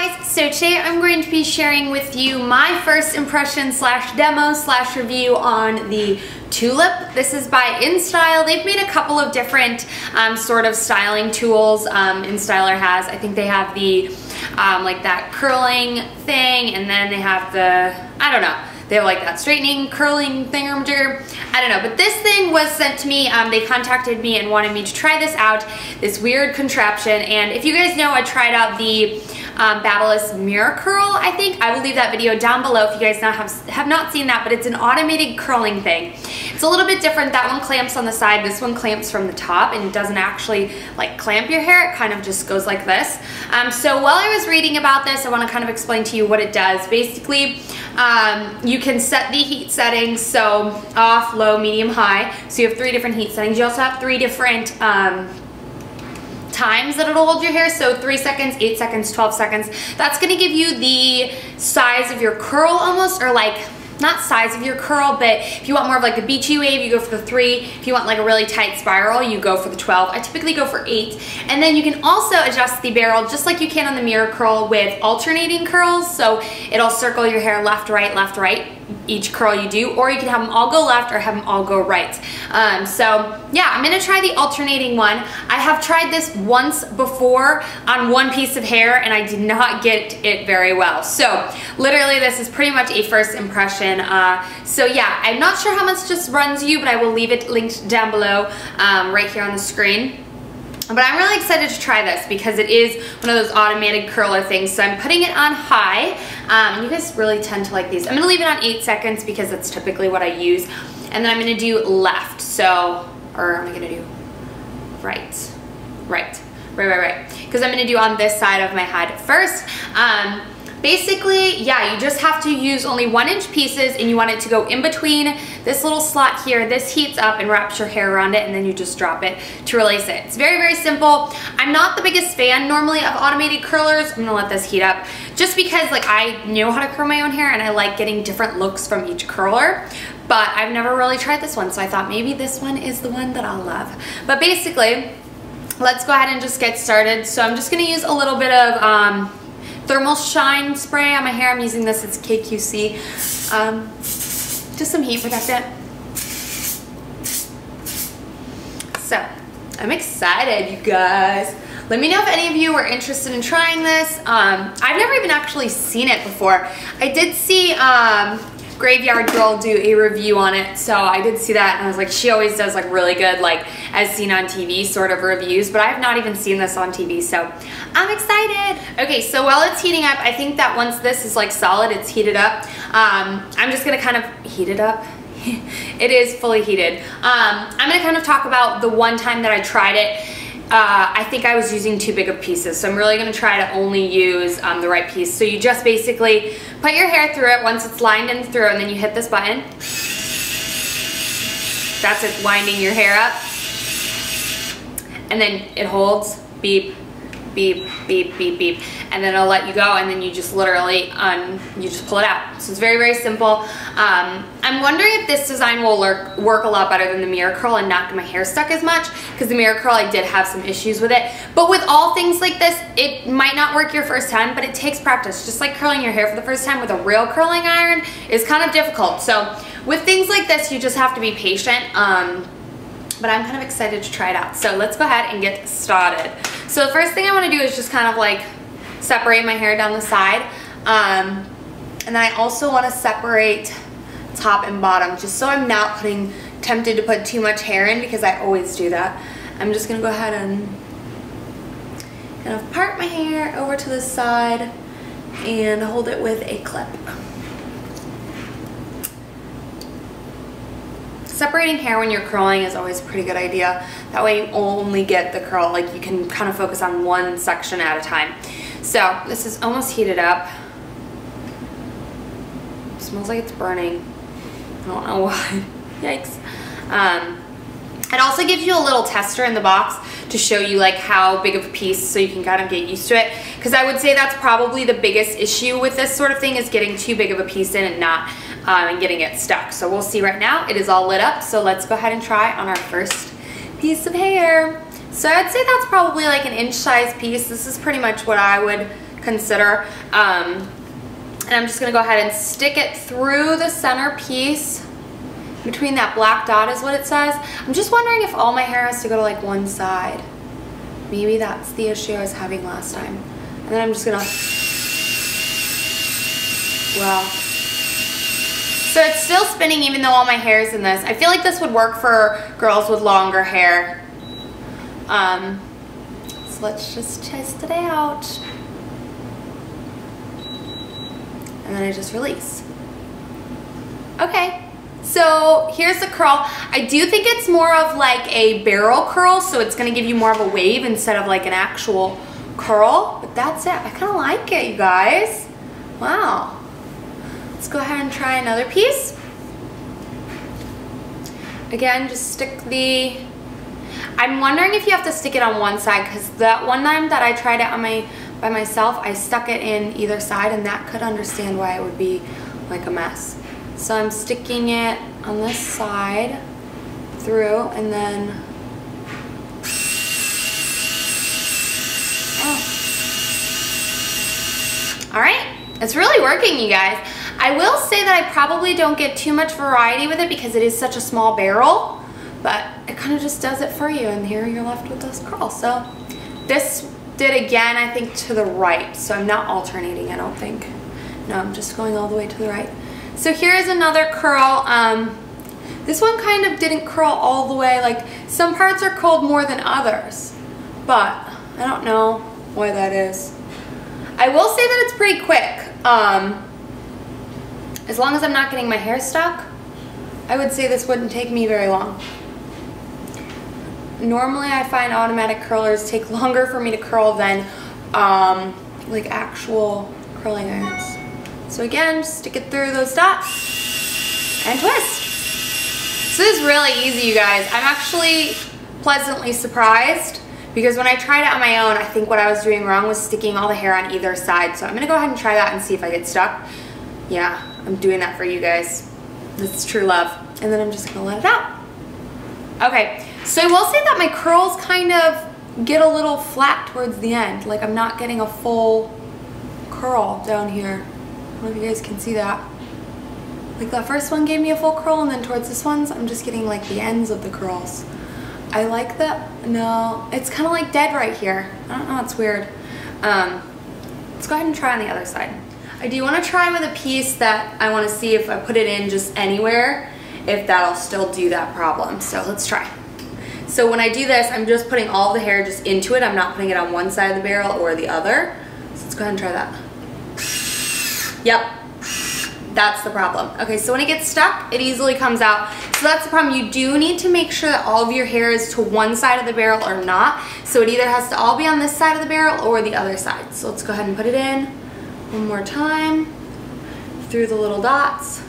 guys, so today I'm going to be sharing with you my first impression slash demo slash review on the Tulip. This is by InStyle. They've made a couple of different sort of styling tools. InStyler has, I think they have the like that curling thing, and then they have the, I don't know, they have like that straightening, curling thingamajigger. I don't know, but this thing was sent to me. They contacted me and wanted me to try this out, this weird contraption. And if you guys know, I tried out the Babyliss Mirror Curl, I think. I will leave that video down below if you guys have not seen that, but it's an automated curling thing. It's a little bit different. That one clamps on the side. This one clamps from the top, and it doesn't actually like clamp your hair. It kind of just goes like this. So while I was reading about this, I want to kind of explain to you what it does. Basically, you can set the heat settings, so off, low, medium, high. So you have 3 different heat settings. You also have 3 different times that it'll hold your hair, so 3 seconds, 8 seconds, 12 seconds. That's gonna give you the size of your curl almost, or like, not size of your curl, but if you want more of like a beachy wave, you go for the 3. If you want like a really tight spiral, you go for the 12. I typically go for 8. And then you can also adjust the barrel just like you can on the Mirror Curl with alternating curls. So it'll circle your hair left, right, each curl you do, or you can have them all go left or have them all go right. So yeah, I'm gonna try the alternating one. I have tried this once before on one piece of hair and I did not get it very well. So literally this is pretty much a first impression. So yeah, I'm not sure how much this runs you, but I will leave it linked down below right here on the screen. But I'm really excited to try this because it is one of those automated curler things. So I'm putting it on high. And you guys really tend to like these. I'm gonna leave it on 8 seconds because that's typically what I use. And then I'm gonna do left. So, or am I gonna do right? Right. Because I'm gonna do on this side of my head first. Basically, yeah, you just have to use only 1-inch pieces, and you want it to go in between this little slot here. This heats up and wraps your hair around it, and then you just drop it to release it. It's very, very simple. I'm not the biggest fan normally of automated curlers. I'm gonna let this heat up just because like I know how to curl my own hair and I like getting different looks from each curler, but I've never really tried this one, so I thought maybe this one is the one that I'll love. But basically, let's go ahead and just get started. So I'm just gonna use a little bit of Thermal Shine spray on my hair. I'm using this, it's KQC. Just some heat protectant. So, I'm excited, you guys. Let me know if any of you are interested in trying this. I've never even actually seen it before. I did see Graveyard Girl do a review on it, so I did see that and I was like, she always does like really good, like as seen on TV sort of reviews, but I have not even seen this on TV, so I'm excited. Okay, so while it's heating up, I think that once this is like solid, it's heated up, I'm just gonna kind of heat it up. It is fully heated. I'm gonna kind of talk about the one time that I tried it. I think I was using too big of pieces, so I'm really going to try to only use the right piece. So you just basically put your hair through it once it's lined in through, and then you hit this button. That's it, winding your hair up. And then it holds, beep, beep, beep, beep, beep. And then it'll let you go, and then you just literally, you just pull it out. So it's very, very simple. I'm wondering if this design will work a lot better than the Mirror Curl and not get my hair stuck as much, because the Mirror Curl, I did have some issues with it. But with all things like this, it might not work your first time, but it takes practice. Just like curling your hair for the first time with a real curling iron is kind of difficult. So with things like this, you just have to be patient. But I'm kind of excited to try it out. So let's go ahead and get started. So the first thing I want to do is just kind of like separate my hair down the side. And then I also want to separate top and bottom, just so I'm not tempted to put too much hair in, because I always do that. I'm just going to go ahead and kind of part my hair over to the side and hold it with a clip. Separating hair when you're curling is always a pretty good idea. That way you only get the curl, like you can kind of focus on one section at a time. So this is almost heated up. It smells like it's burning. I don't know why. Yikes. It also gives you a little tester in the box to show you like how big of a piece, so you can kind of get used to it. Because I would say that's probably the biggest issue with this sort of thing, is getting too big of a piece in and not and getting it stuck. So we'll see right now. It is all lit up, so let's go ahead and try on our first piece of hair. So I'd say that's probably like an inch size piece. This is pretty much what I would consider. And I'm just gonna go ahead and stick it through the center piece. Between that black dot is what it says. I'm just wondering if all my hair has to go to like one side. Maybe that's the issue I was having last time. And then I'm just gonna, wow. So it's still spinning even though all my hair is in this. I feel like this would work for girls with longer hair. So let's just test it out. And then I just release. Okay, so here's the curl. I do think it's more of like a barrel curl, so it's gonna give you more of a wave instead of like an actual curl, but that's it. I kind of like it, you guys. Wow. Let's go ahead and try another piece. Again, just stick the, I'm wondering if you have to stick it on one side, because that one time that I tried it on by myself, I stuck it in either side, and that could understand why it would be like a mess. So I'm sticking it on this side through, and then all right, it's really working, you guys. I will say that I probably don't get too much variety with it because it is such a small barrel, but it kind of just does it for you, and here you're left with this curl. So this did again, I think, to the right, so I'm not alternating, I don't think. No, I'm just going all the way to the right. So here's another curl. This one kind of didn't curl all the way, like some parts are curled more than others, but I don't know why that is. I will say that it's pretty quick. As long as I'm not getting my hair stuck, I would say this wouldn't take me very long. Normally I find automatic curlers take longer for me to curl than like actual curling irons. So again, just stick it through those dots and twist. So this is really easy, you guys. I'm actually pleasantly surprised, because when I tried it on my own, I think what I was doing wrong was sticking all the hair on either side. So I'm gonna go ahead and try that and see if I get stuck. Yeah, I'm doing that for you guys. This is true love. And then I'm just gonna let it out. Okay, so I will say that my curls kind of get a little flat towards the end. Like I'm not getting a full curl down here. I don't know if you guys can see that. Like that first one gave me a full curl, and then towards this one's, I'm just getting like the ends of the curls. I like that. No, it's kind of like dead right here. I don't know, it's weird. Let's go ahead and try on the other side. I do want to try with a piece that I want to see if I put it in just anywhere, if that'll still do that problem. So let's try. So when I do this, I'm just putting all the hair just into it. I'm not putting it on one side of the barrel or the other. So let's go ahead and try that. Yep. That's the problem. Okay, so when it gets stuck, it easily comes out. So that's the problem. You do need to make sure that all of your hair is to one side of the barrel or not. So it either has to all be on this side of the barrel or the other side. So let's go ahead and put it in one more time through the little dots.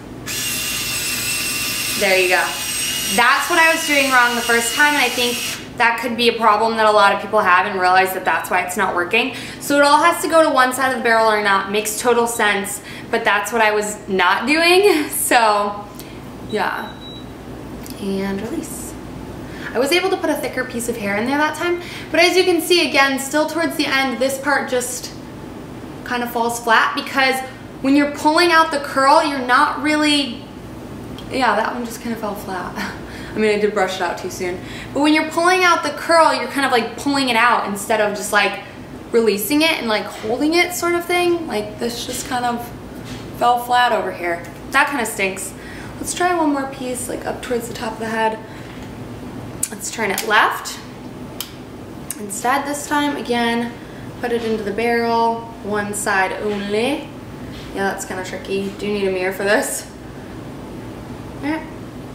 There you go. That's what I was doing wrong the first time, and I think that could be a problem that a lot of people have and realize that that's why it's not working. So it all has to go to one side of the barrel or not. Makes total sense, but that's what I was not doing. So yeah, and release. I was able to put a thicker piece of hair in there that time, but as you can see, again, still towards the end, this part just kind of falls flat, because when you're pulling out the curl, you're not really, yeah, that one just kind of fell flat. I mean, I did brush it out too soon. But when you're pulling out the curl, you're kind of like pulling it out instead of just like releasing it and like holding it sort of thing. Like this just kind of fell flat over here. That kind of stinks. Let's try one more piece like up towards the top of the head. Let's turn it left. Instead this time, again, put it into the barrel, one side only. Yeah, that's kind of tricky. Do need a mirror for this. All right.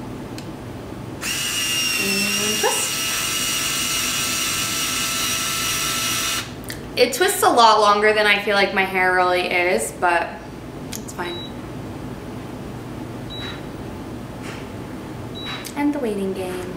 And twist. It twists a lot longer than I feel like my hair really is, but it's fine. And the waiting game.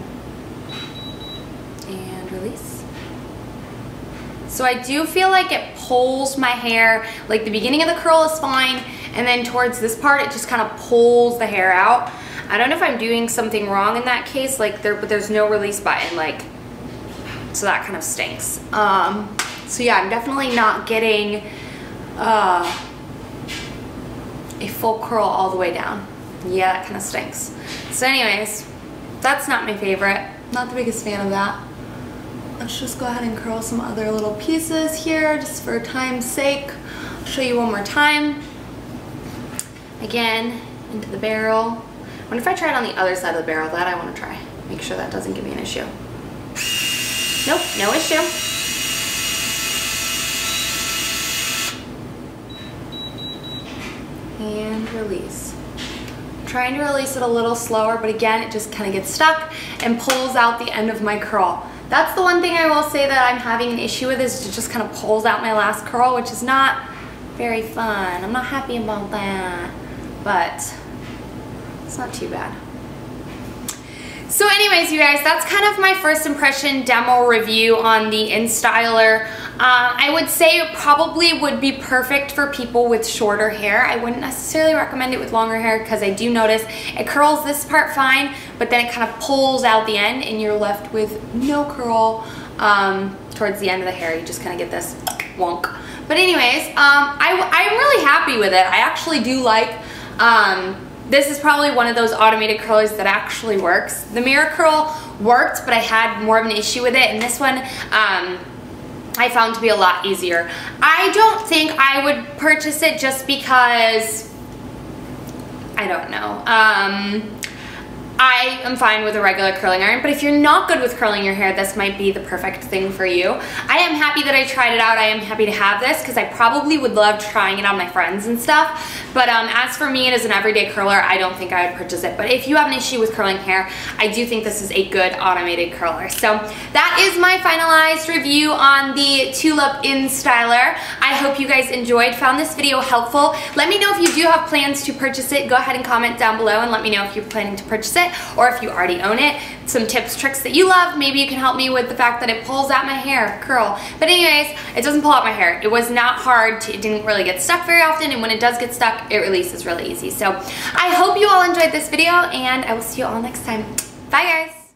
And release. So I do feel like it pulls my hair, like the beginning of the curl is fine, and then towards this part it just kind of pulls the hair out. I don't know if I'm doing something wrong in that case, like but there's no release button, like, so that kind of stinks. So yeah, I'm definitely not getting a full curl all the way down. Yeah, that kind of stinks. So anyways, that's not my favorite. Not the biggest fan of that. Let's just go ahead and curl some other little pieces here just for time's sake. I'll show you one more time. Again, into the barrel. What if I try it on the other side of the barrel? That I want to try. Make sure that doesn't give me an issue. Nope, no issue. And release. Trying to release it a little slower, but again, it just kind of gets stuck and pulls out the end of my curl. That's the one thing I will say that I'm having an issue with, is it just kind of pulls out my last curl, which is not very fun. I'm not happy about that, but it's not too bad. So anyways, you guys, that's kind of my first impression demo review on the InStyler. I would say it probably would be perfect for people with shorter hair. I wouldn't necessarily recommend it with longer hair because I do notice it curls this part fine, but then it kind of pulls out the end and you're left with no curl towards the end of the hair. You just kind of get this wonk. But anyways, I'm really happy with it. I actually do like, this is probably one of those automated curlers that actually works. The mirror curl worked, but I had more of an issue with it, and this one I found to be a lot easier. I don't think I would purchase it just because, I don't know. I am fine with a regular curling iron, but if you're not good with curling your hair, this might be the perfect thing for you. I am happy that I tried it out. I am happy to have this because I probably would love trying it on my friends and stuff. But as for me, it is an everyday curler. I don't think I would purchase it. But if you have an issue with curling hair, I do think this is a good automated curler. So that is my finalized review on the Tulip InStyler. I hope you guys enjoyed, found this video helpful. Let me know if you do have plans to purchase it. Go ahead and comment down below and let me know if you're planning to purchase it, or if you already own it, some tips, tricks that you love. Maybe you can help me with the fact that it pulls out my hair, curl. But anyways, it doesn't pull out my hair. It was not hard, it didn't really get stuck very often, and when it does get stuck, it releases really easy. So I hope you all enjoyed this video, and I will see you all next time. Bye guys.